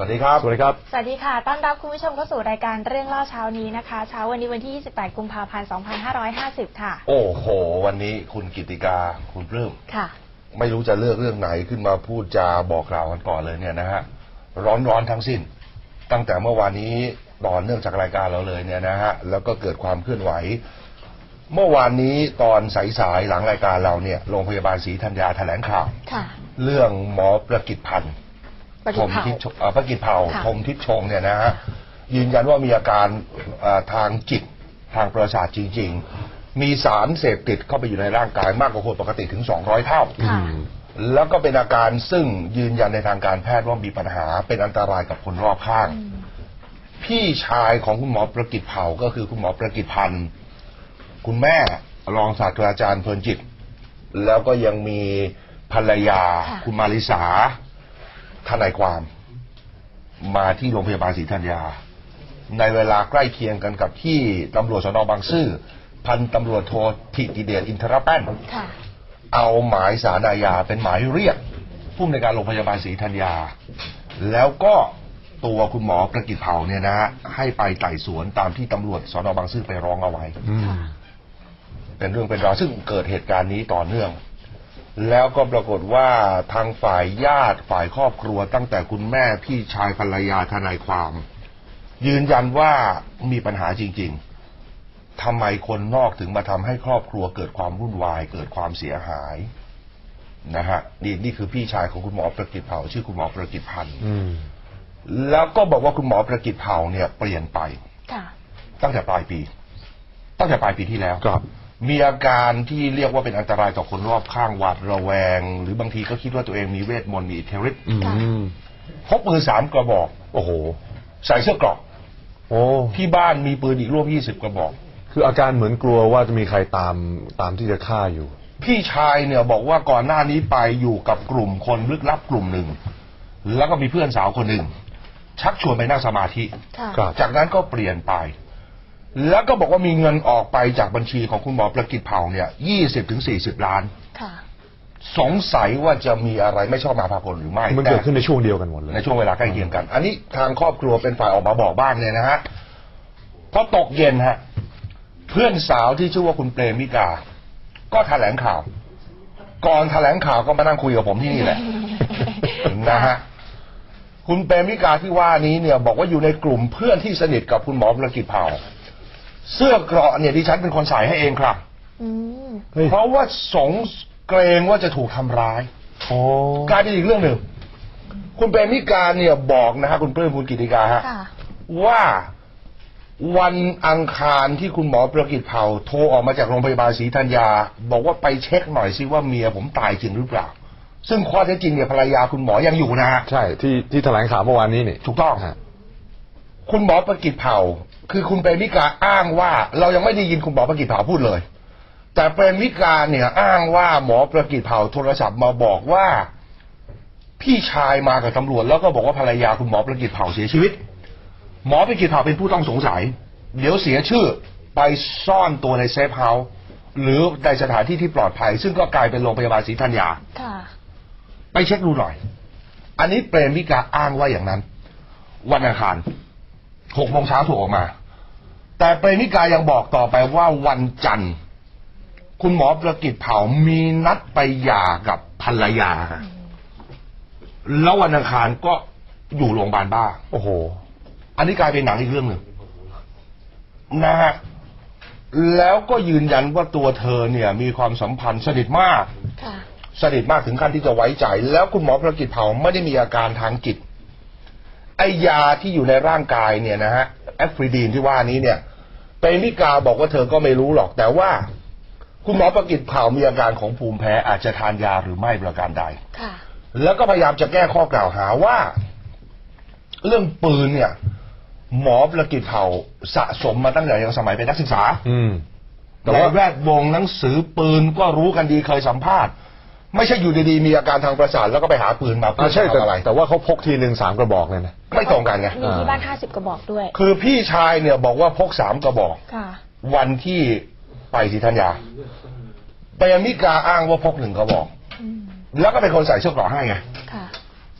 วัสดีครับสวัสดีครับสวัสดีค่ะต้อนรับคุณผู้ชมเข้าสู่รายการเรื่องเล่าเช้านี้นะคะเช้าวันนี้วันที่ 28 กุมภาพันธ์ 2550 ค่ะโอ้โหวันนี้คุณกิติกาคุณปลื้มค่ะไม่รู้จะเลือกเรื่องไหนขึ้นมาพูดจาบอกกล่าวกันก่อนเลยเนี่ยนะฮะร้อนทั้งสิ้นตั้งแต่เมื่อวานนี้ต่อเนื่องจากรายการเราเลยเนี่ยนะฮะแล้วก็เกิดความเคลื่อนไหวเมื่อวานนี้ตอนสายๆหลังรายการเราเนี่ยโรงพยาบาลศรีธัญญาแถลงข่าวเรื่องหมอประกิตพันธ์ประกิตเผ่าพรหมทิพย์ชงเนี่ยนะฮะยืนยันว่ามีอาการทางจิตทางประสาทจริงๆมีสารเสพติดเข้าไปอยู่ในร่างกายมากกว่าคนปกติถึง200เท่าแล้วก็เป็นอาการซึ่งยืนยันในทางการแพทย์ว่ามีปัญหาเป็นอันตรายกับคนรอบข้างพี่ชายของคุณหมอประกิตเผ่าก็คือคุณหมอประกิตพันธ์คุณแม่รองศาสตราจารย์เพลินจิตแล้วก็ยังมีภรรยาคุณมาริสาทนายความมาที่โรงพยาบาลศรีธัญญาในเวลาใกล้เคียงกันกับที่ตำรวจสน.บางซื่อพันตำรวจโทธิติเดชอินทรแป้นเอาหมายศาลอาญาเป็นหมายเรียกผู้อำนวยการโรงพยาบาลศรีธัญญาแล้วก็ตัวคุณหมอประกิตเผ่าเนี่ยนะฮะให้ไปไต่สวนตามที่ตำรวจสน.บางซื่อไปร้องเอาไว้เป็นเรื่องเป็นราวซึ่งเกิดเหตุการณ์นี้ต่อเนื่องแล้วก็ปรากฏว่าทางฝ่ายญาติฝ่ายครอบครัวตั้งแต่คุณแม่พี่ชายภรรยาทนายความยืนยันว่ามีปัญหาจริงๆทำไมคนนอกถึงมาทำให้ครอบครัวเกิดความวุ่นวายเกิดความเสียหายนะฮะนี่คือพี่ชายของคุณหมอประกิตเผ่าชื่อคุณหมอประกิตพันธ์แล้วก็บอกว่าคุณหมอประกิตเผ่าเนี่ยเปลี่ยนไปตั้งแต่ปลายปีที่แล้วมีอาการที่เรียกว่าเป็นอันตรายต่อคนรอบข้างหวาดระแวงหรือบางทีก็คิดว่าตัวเองมีเวทมนต์มีอิทธิฤทธิ์พกปืน3 กระบอกโอ้โหใส่เสื้อเกราะที่บ้านมีปืนอีกร่วม20 กระบอกคืออาการเหมือนกลัวว่าจะมีใครตามที่จะฆ่าอยู่พี่ชายเนี่ยบอกว่าก่อนหน้านี้ไปอยู่กับกลุ่มคนลึกลับกลุ่มหนึ่งแล้วก็มีเพื่อนสาวคนหนึ่งชักชวนไปนั่งสมาธิจากนั้นก็เปลี่ยนไปแล้วก็บอกว่ามีเงินออกไปจากบัญชีของคุณหมอประกิตเผ่าเนี่ย20-40 ล้านสงสัยว่าจะมีอะไรไม่ชอบมาพากลหรือไม่มันเกิดขึ้นในช่วงเดียวกันหมดเลยในช่วงเวลาใกล้เคียงกันอันนี้ทางครอบครัวเป็นฝ่ายออกมาบอกบ้างเนี่ยนะฮะพอตกเย็นฮะเพื่อนสาวที่ชื่อว่าคุณเปรมิกาก็แถลงข่าวก่อนแถลงข่าวก็มานั่งคุยกับผมที่นี่แหละนะฮะคุณเปรมิกาที่ว่านี้เนี่ยบอกว่าอยู่ในกลุ่มเพื่อนที่สนิทกับคุณหมอประกิตเผ่าเสื้อเกราะเนี่ยดิฉันเป็นคนใส่ให้เองครับเพราะว่าเกรงว่าจะถูกทำร้ายกลายเป็นอีกเรื่องหนึ่งคุณเปรมิกาเนี่ยบอกนะฮะคุณเปิ้ลคุณกิติกาฮะว่าวันอังคารที่คุณหมอประกิตเผ่าโทรออกมาจากโรงพยาบาลศรีธัญญาบอกว่าไปเช็คหน่อยซิว่าเมียผมตายจริงหรือเปล่าซึ่งข้อเท็จจริงเนี่ยภรรยาคุณหมอยังอยู่นะฮะใช่ที่แถลงข่าวเมื่อวานนี้นี่ถูกต้องคุณหมอประกิตเผ่าคือคุณเปรมิกาอ้างว่าเรายังไม่ได้ยินคุณหมอประกิตเผ่าพูดเลยแต่เปรมิกาเนี่ยอ้างว่าหมอประกิตเผ่าโทรศัพท์มาบอกว่าพี่ชายมากับตำรวจแล้วก็บอกว่าภรรยาคุณหมอประกิตเผ่าเสียชีวิตหมอประกิตเผ่าเป็นผู้ต้องสงสัยเดี๋ยวเสียชื่อไปซ่อนตัวในเซฟเฮาส์หรือในสถานที่ที่ปลอดภัยซึ่งก็กลายเป็นโรงพยาบาลศรีธัญญาไปเช็คดูหน่อยอันนี้เปรมิกาอ้างว่าอย่างนั้นวันอังคาร6 โมงเช้าถูกออกมาแต่เปรมิกายังบอกต่อไปว่าวันจันทร์คุณหมอประกิตเผ่ามีนัดไปหย่ากับภรรยาแล้ววันอังคารก็อยู่โรงพยาบาลบ้าโอ้โหอันนี้กลายเป็นหนังอีกเรื่องหนึ่งนะฮะแล้วก็ยืนยันว่าตัวเธอเนี่ยมีความสัมพันธ์สนิทมากสนิทมากถึงขั้นที่จะไว้ใจแล้วคุณหมอประกิตเผ่าไม่ได้มีอาการทางจิตไอยาที่อยู่ในร่างกายเนี่ยนะฮะแอฟริดีนที่ว่านี้เนี่ยเปรมิกาบอกว่าเธอก็ไม่รู้หรอกแต่ว่าคุณหมอประกิตเผ่ามีอาการของภูมิแพ้อาจจะทานยาหรือไม่ประการใดแล้วก็พยายามจะแก้ข้อกล่าวหาว่าเรื่องปืนเนี่ยหมอประกิตเผ่าสะสมมาตั้งแต่ยังสมัยเป็นนักศึกษาแต่ว่าแวดวงหนังสือปืนก็รู้กันดีเคยสัมภาษณ์ไม่ใช่อยู่ดีๆมีอาการทางประสาทแล้วก็ไปหาปืนมาเพื่อใช่แต่ว่าเขาพกทีหนึ่ง3 กระบอกเลยนะไม่ตรงกันไงมีที่บ้าน50 กระบอกด้วยคือพี่ชายเนี่ยบอกว่าพก3 กระบอกวันที่ไปศรีธัญญาเปรมิกาอ้างว่าพก1 กระบอกแล้วก็เป็นคนใส่เสื้อเกราะให้ไง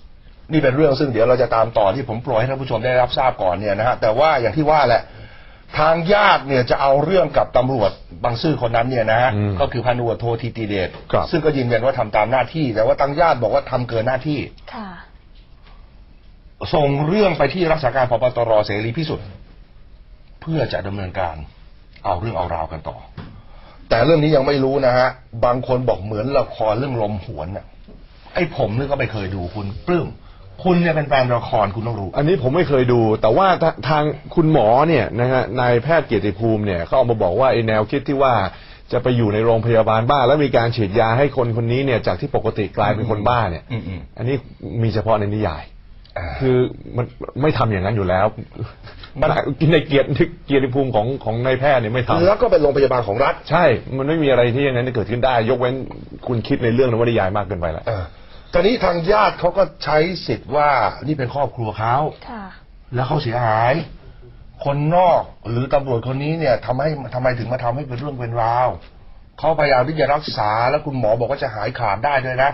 นี่เป็นเรื่องซึ่งเดี๋ยวเราจะตามต่อที่ผมโปรยให้ท่านผู้ชมได้รับทราบก่อนเนี่ยนะฮะแต่ว่าอย่างที่ว่าแหละทางญาติเนี่ยจะเอาเรื่องกับตำรวจบางซื่อคนนั้นเนี่ยนะฮะก็คือพันตำรวจโทธิติเดชซึ่งก็ยืนยันว่าทำตามหน้าที่แต่ว่าทางญาติบอกว่าทำเกินหน้าที่ค่ะส่งเรื่องไปที่รักษาการผบ.ตร.เสรีพิสุทธิ์เพื่อจะดำเนินการเอาเรื่องเอาราวกันต่อแต่เรื่องนี้ยังไม่รู้นะฮะบางคนบอกเหมือนละครเรื่องลมหวนน่ะไอ้ผมนี่ก็ไม่เคยดูคุณปลื้มคุณเนี่ยเป็นแฟนละครคุณต้องรู้อันนี้ผมไม่เคยดูแต่ว่าทางคุณหมอเนี่ยนะฮะนายแพทย์เกียรติภูมิเนี่ยเขาออกมาบอกว่าไอ้แนวคิดที่ว่าจะไปอยู่ในโรงพยาบาลบ้าแล้วมีการฉีดยาให้คนคนนี้เนี่ยจากที่ปกติกลายเป็นคนบ้าเนี่ยอันนี้มีเฉพาะในนิยายคือมันไม่ทำอย่างนั้นอยู่แล้วมันในเกียรติภูมิของนายแพทย์เนี่ยไม่ทำแล้วก็เป็นโรงพยาบาลของรัฐใช่มันไม่มีอะไรที่อย่างนั้นจะเกิดขึ้นได้ยกเว้นคุณคิดในเรื่องนวนิยายมากเกินไปแล้วตอนนี้ทางญาติเขาก็ใช้สิทธิ์ว่านี่เป็นครอบครัวเขาแล้วเขาเสียหายคนนอกหรือตำรวจคนนี้เนี่ยทำไมถึงมาทำให้เป็นเรื่องเป็นราวเขาพยายามที่จะรักษาแล้วคุณหมอบอกว่าจะหายขาดได้ด้วยนะ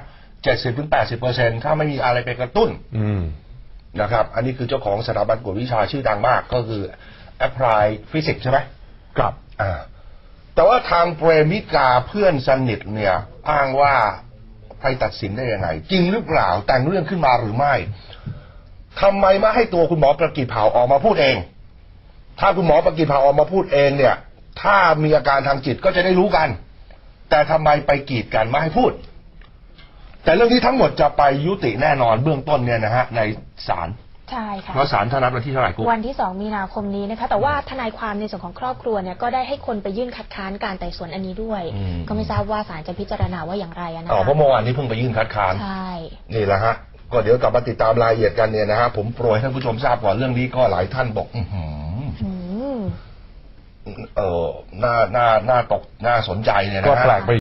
70-80%ถ้าไม่มีอะไรไปกระตุ้นนะครับอันนี้คือเจ้าของสถาบันกวดวิชาชื่อดังมากก็คือ Apply Physics ใช่ไหมครับแต่ว่าทางเปรมิกาเพื่อนสนิทเนี่ยอ้างว่าไปตัดสินได้ยังไงจริงหรือเปล่าแต่งเรื่องขึ้นมาหรือไม่ทำไมไม่ให้ตัวคุณหมอประกิจเผ่าออกมาพูดเองถ้าคุณหมอประกิจเผ่าออกมาพูดเองเนี่ยถ้ามีอาการทางจิตก็จะได้รู้กันแต่ทำไมไปกีดกันไม่ให้พูดแต่เรื่องที่ทั้งหมดจะไปยุติแน่นอนเบื้องต้นเนี่ยนะฮะในศาลใช่ค่ะเพราะศาลนัดวันที่เท่าไหร่กุ๊กวันที่2 มีนาคมนี้นะคะแต่ว่าทนายความในส่วนของครอบครัวเนี่ยก็ได้ให้คนไปยื่นคัดค้านการไต่สวนอันนี้ด้วยก็ไม่ทราบว่าศาลจะพิจารณาว่าอย่างไรนะคะเพราะเมื่อวานนี้เพิ่งไปยื่นคัดค้านใช่นี่แหละฮะก็เดี๋ยวกลับมาติดตามรายละเอียดกันเนี่ยนะฮะผมโปรยให้ท่านผู้ชมทราบก่อนเรื่องนี้ก็หลายท่านบอกน่าสนใจเนี่ยนะฮะก็แปลกไป